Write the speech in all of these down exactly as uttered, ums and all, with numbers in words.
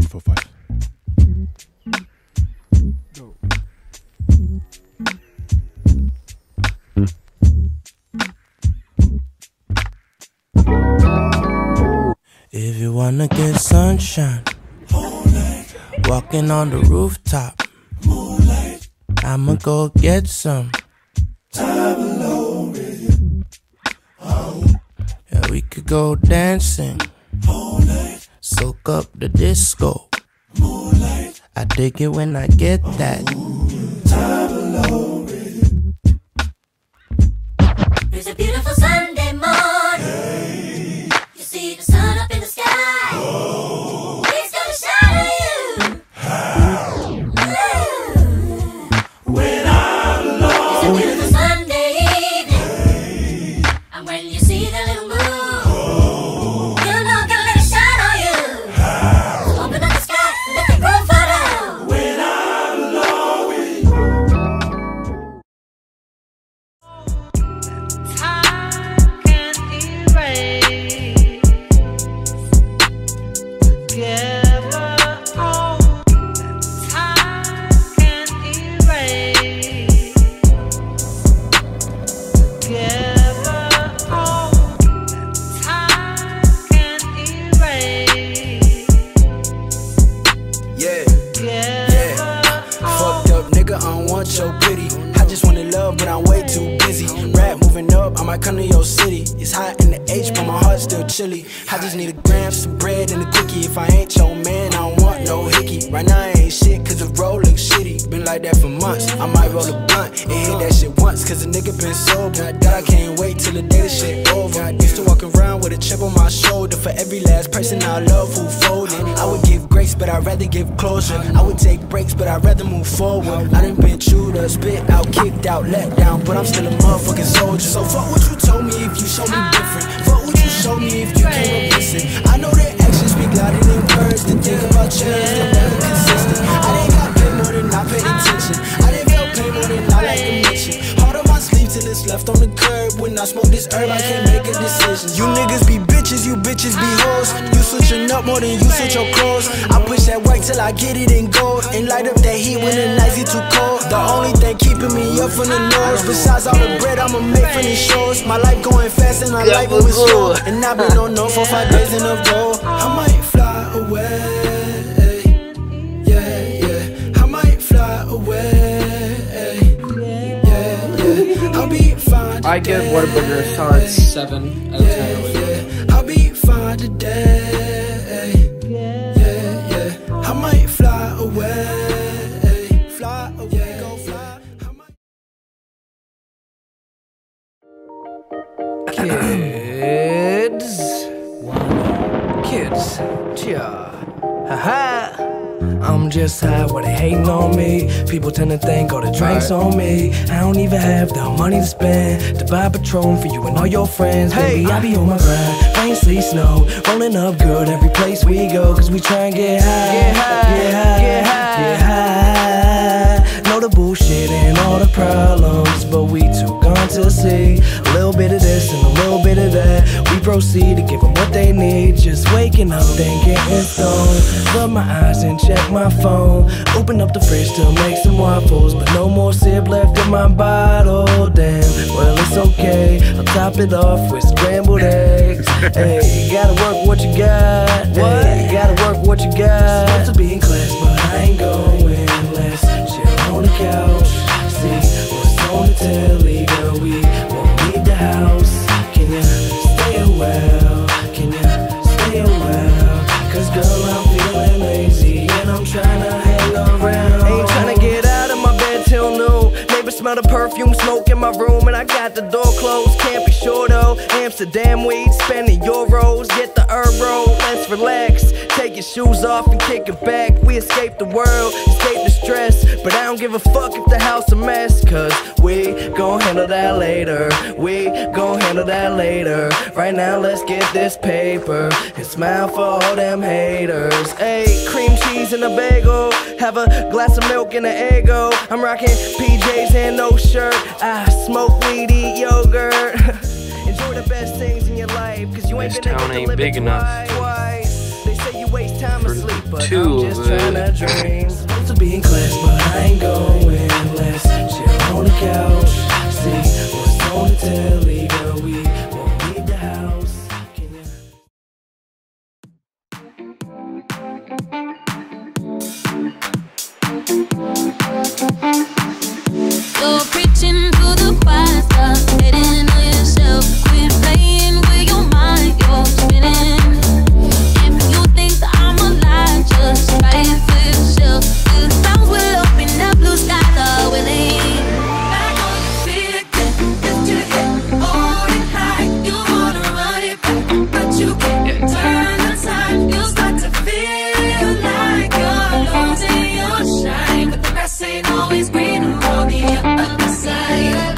four, five. Go. If you wanna get sunshine, walking on the rooftop, I'ma go get some. Time alone with you. Yeah, we could go dancing, soak up the disco. I dig it when I get that. Time alone with you. It's a beautiful Sunday morning. You see the sun up in the sky. Oh. He's gonna shine on you. When I'm alone. It's a beautiful Sunday evening. And when you see the little moon, oh. You know gonna let it shine on you. So open up the sky, let the groove fall down. When I'm alone with you. Time can erase together. Oh, time can erase together. Oh, time can erase Yeah, together. yeah. Fucked up nigga, I don't want your pity. I just wanna love, but I'm way too busy. Rap moving up, I might come to your city. It's hot in the H, but my heart's still chilly. I just need a gram, some bread, and a quickie. If I ain't your man, I don't want no hickey. Right now I ain't shit, cause the road looks shitty. Been like that for months, I might roll a blunt and hit that shit once, cause the nigga been sober. God, I can't wait till the day the shit over. Used to walk around with a chip on my shoulder. For every last person I love who folded, I would give grace, but I'd rather give closure. I would take breaks, but I'd rather move forward. I done been chewed up, spit out, kicked out, let down, but I'm still a motherfucking soldier. So fuck what you told me if you show me different. Fuck what you showed me if you came up missing. I know that actions speak louder than words. To think about change, still never consistent. I didn't got paid more than I paid attention. I didn't feel pain more than I like to mention. Hard on my sleeve till it's left on the curb. When I smoke this herb, I can't make a decision. You niggas be bitches, you bitches be hoes. You switching up more than you switch your clothes. I push that work till I get it in gold, and light up that heat when the nights get too cold. The only thing keeping me up from the nose, besides all the bread I'ma make from these shows. My life going fast and I like it with slow. And I've been on no for five days in a row. I might fly away, yeah, yeah. I might fly away, yeah, yeah. I'll be fine. I give Whataburger a solid seven out of ten. Yeah, I'll be fine today. Yeah, yeah. I might fly away, fly away, go fly. I might... Kids, kids, yeah, haha. I'm just high where they hating on me. People tend to think all the drinks on me. I don't even have the money to spend to buy Patron for you and all your friends. Baby, I be on my grind, rain, sleet, snow, rolling up good every place we go. Cause we try and get high, get high, get high, get high, get high. Know the bullshit and all the problems, but we too gone to see a little bit of this and a little bit of that. We proceed to give them what they need. Just waking up, then getting stoned. Rub my eyes and check my phone. Open up the fridge to make some waffles, but no more sip left in my bottle. Damn, well it's okay, I'll top it off with scrambled eggs. Hey, you gotta work what you got. Hey, you gotta work what you got. Supposed to be in class, but I ain't going. Let's chill on the couch, see what's on the telly. Girl, we won't leave the house. Can you stay a while? Can you stay a while? Cause girl, I'm feeling lazy and I'm trying to hang around. Ain't trying to get out of my bed till noon. Neighbors smell the perfume, smoke in my room, and I got the door closed. Can't be sure though. Amsterdam weed, spending euros. Get the herb roll, let's relax. Take your shoes off and kick it back. We escape the world, escape the stress, but I don't give a fuck if the house a mess. Cause we gon' handle that later. We gon' handle that later. Right now let's get this paper and smile for all them haters. Hey, cream cheese and a bagel, have a glass of milk and an Eggo. I'm rocking P Js and no shirt. I smoke weed, eat yogurt. Enjoy the best things in your life, cause you ain't This gonna town get to ain't live big it enough twice. They say you waste time asleep. but Two I'm of just it. trying to dream. Supposed to be in class, but I ain't going unless chill on the couch. See what's on the telly, girl. We won't leave the house. Can you? You're preaching to the choir, stop hating on yourself. Quit playing with your mind, you're spinning. If you think that I'm a lie, just try it for yourself. The clouds will open up, blue skies are willing. Back on your feet again, lift your head, hold it high. You wanna run it back, but you can't turn the tide. You start to feel like you're losing your shine, but the grass ain't always greener on the other side.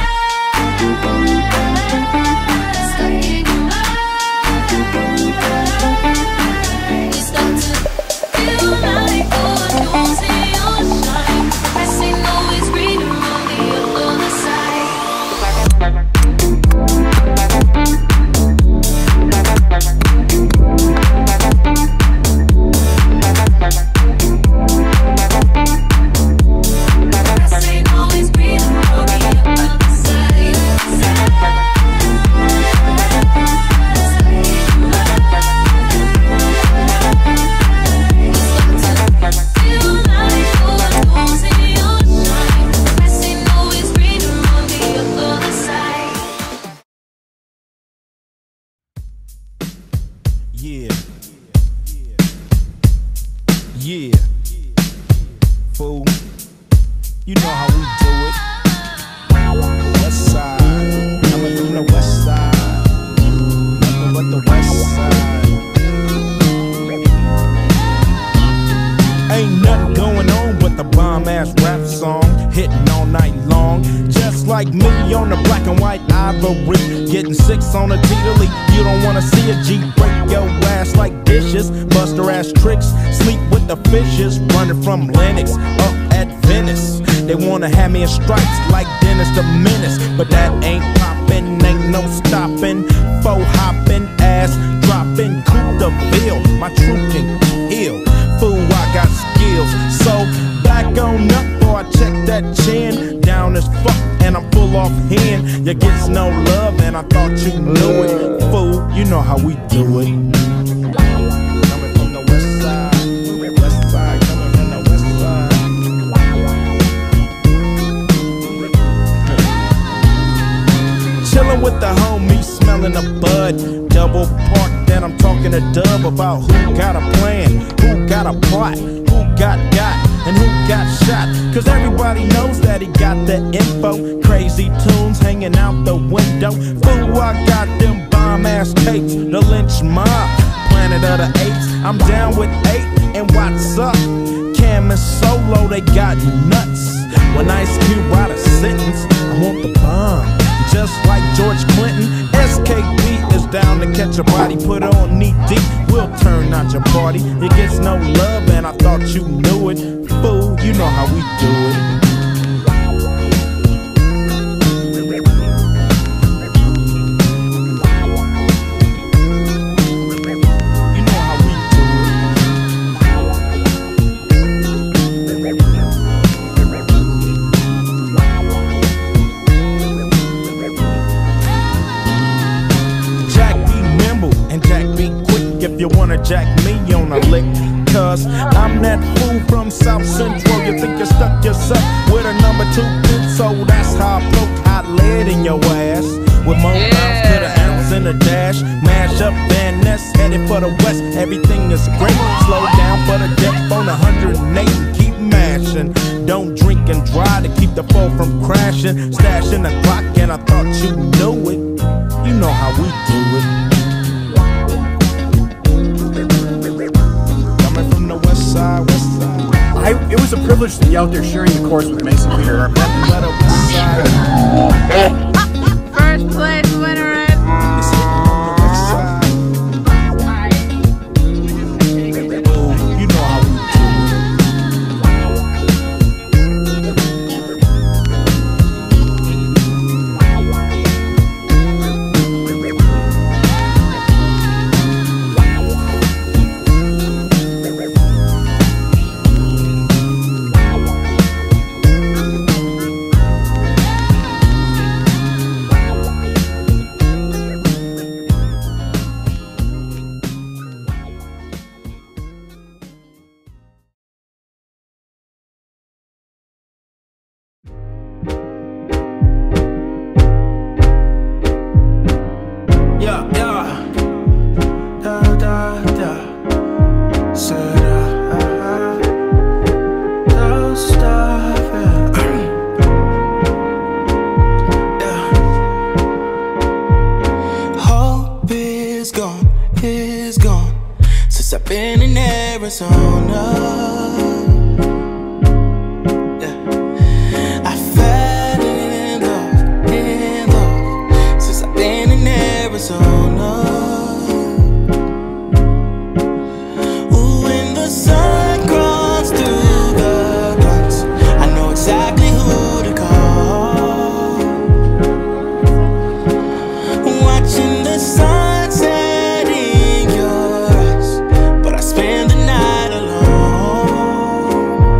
You start to feel like you're losing your shine, but the grass ain't always greener on the other side. Grass ain't always greener on the other side. You start to feel like you're losing your shine. Grass ain't always greener on the other side. Yeah. Yeah. Fool. You know how we do it. West side. Coming from the west side. Nothing but the west side. Ain't nothing going on but the bomb ass rap song. Hitting all night long. Just like me on the black and white ivory. Getting six on a T-Lee. You don't wanna see a G break your ass like dishes. Bust her ass tricks. Sleep with the fishes. Running from Lennox up at Venice. They wanna have me in stripes like Dennis the Menace. But that ain't poppin', ain't no stopping. Faux hopping, ass dropping. Coupe de ville, my truth can kill. Fool, I got skills. So back on up or I check that chin. Down as fuck and I'm full off hand. You gets no love and I thought you knew it. Fool, you know how we do it. Coming from the west side. West side, coming from the west side. Chillin' with the homies, smelling a bud. Double park, then I'm talking to Dub about who got a plan, who got a plot, who got got, and who got shot. Cause everybody knows that he got the info. Crazy tunes hanging out the window. Fool, I got them bomb ass tapes. The lynch mob, planet of the apes. I'm down with eight, and what's up? Cam and Solo, they got nuts. When Ice Cube write a sentence, I want the bomb. Just like George Clinton, S K P is down to catch a body, put on knee deep, we'll turn out your party. It gets no love and I thought you knew it. Fool, you know how we do it. You know how we do Jack be nimble and Jack be quick if you wanna jack me on a lick. Cause I'm that fool from South Central. You think you stuck yourself with a number two pin, so that's how I poke hot lead in your ass. With more Yeah. bounce to the ounce in the dash. Mash up Van Ness, headed for the west. Everything is great. Slow down for the depth on one hundred eight. Keep mashing. Don't drink and drive to keep the foe from crashing. Stashing the clock and I thought you knew it. You know how we do it. Coming from the west side, west side. I, it was a privilege to be out there sharing the course with Mason Peter. Nothing but a west side. First place winner is It's hitting from the west side. Ooh, you know how we do it. been in Arizona. Yeah. I fell in love, in love, since I've been in Arizona. Ooh, when the sun comes through the clouds, I know exactly who to call. Watching the sunset in your eyes, but I spend the night alone.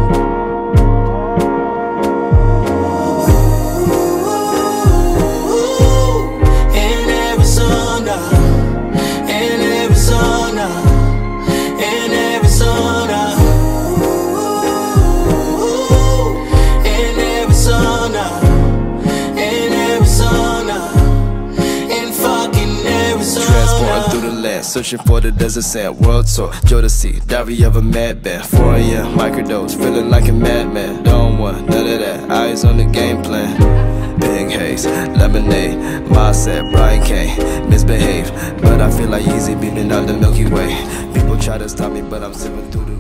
Ooh, in Arizona, in Arizona, in Arizona. Ooh, in Arizona, in Arizona, in fucking Arizona. Transporting through the land, searching for the desert sand. World tour, Jodeci, diary of a madman. four a m, microdose, feeling like a madman. Don't want none of that, eyes on the game plan. Big haze, lemonade, mindset, Brian Kane, misbehave. But I feel like easy beaming out the Milky Way. People try to stop me, but I'm sipping through the